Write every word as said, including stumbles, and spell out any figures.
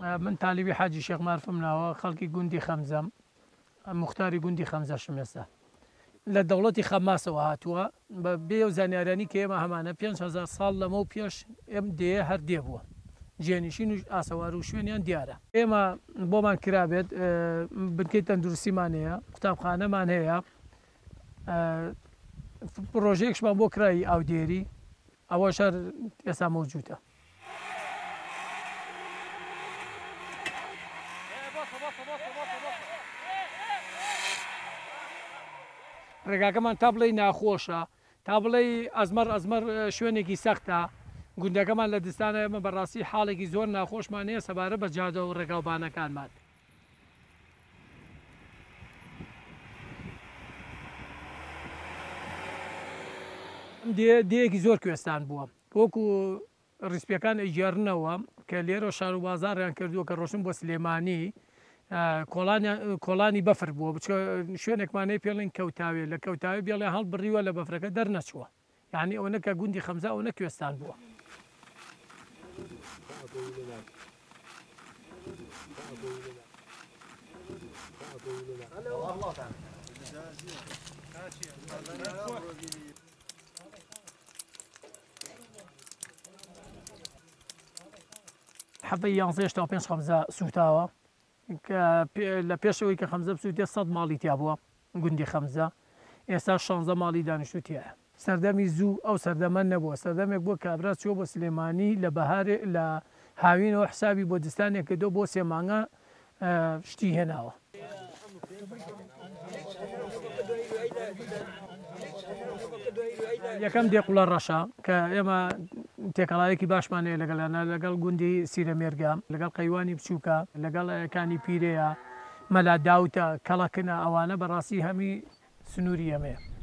من تالیبی حاجی شێخ مارفم ناوە خەڵکی گوندی خەمزەم مختاری گوندی خەمزە شمێستا لە دەوڵەتی خەماسەوە هاتووە بە بێ و زانیارانی کە ئێمە هەمانە پێنج هەزار ساڵ لەمە و پێش ئێم دێ هەر دێ بووە جێنشین و ئاسەوار و شوێنیان دیارە ئێمە بۆمان کرابێت بنکەی تەندروستیمان هەیە قوتابخانەمان هەیە پرۆژەیەکشمان بۆ کرایی ئاودێری ئەوە شەر ئێستا مەوجودە ڕێگاکەمان تا بڵێ ناخۆشە تا بڵێ ئەزمەر ئەزمەر شوێنێکی سەختە گوندەکەمان لە دستانە ئێمە بەڕاستی حاڵێکی زۆر ناخۆشمان هەیە سەبارە بە جادە و ڕێگاوبانەکانمان دەیەکی زۆر کوێستان بووە وەکو ڕیسپیەکان ئەیجارنەوە کە لێرە شار و بازاڕیان کردووە کە ڕۆشن بۆ سلێمانی کۆڵانی بەفر بووە بچکە شوێنێکمانەی پێڵین کەوتاوێ لە کەوتاوی بێڵێ هەڵ بڕیوە لە بەفرەکە دەرنەچووە یعنی ئەوە نەکە گوندی خەمزە ئەو نەکوێستان بووە حەفەی یانزە هێشتا پێنج خەمزە سوتاوە لە پێشەوەی کە خەمزە بسووتێ سەد ماڵی تیا بووە گوندی خەمزە ئێستا شانزە ماڵی دانیشتوتیایە سەردەمی زوو ئەو سەردەمە نەبووە سەردەمێک بۆ کابرا چوە بۆ سلێمانی لە بەهارێ لە هاوینەوە حسابی بۆ دستانێک کردو بۆ سێ مانگە شتی هێناوە یەکەم دێقوڵە ڕەشە کە ئێمە تێکەڵایەکی باشمانەیە لەگەڵانە لەگەڵ گوندی سیرەمێرگە لەگەڵ قەیوانی بچووکە لەگەڵ ئەکانی پیرەیە مەلا داوتە کەڵەکنە ئەوانە بەڕاستی هەمی سنووری ئەمەیە